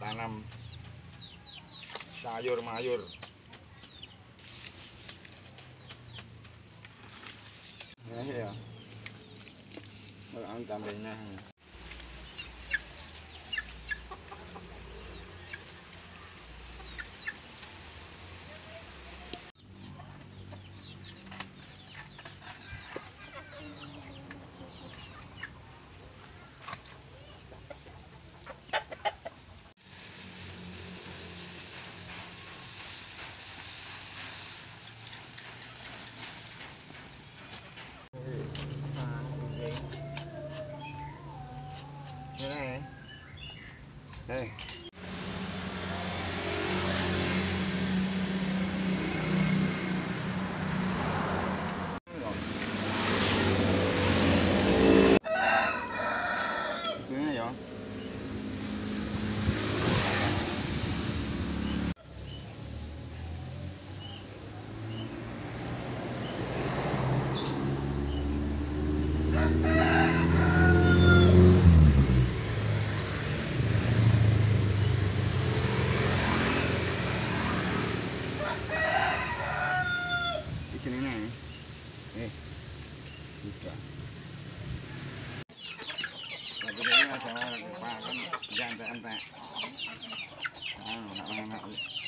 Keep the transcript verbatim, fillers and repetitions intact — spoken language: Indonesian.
tanam sayur mayur. Nah, ya. Kalau tambahnya. Hey. Ini ya. Sini nih, eh, sudah. Lagi ini ada apa kan, jangan-jangan, ah, nak-nak.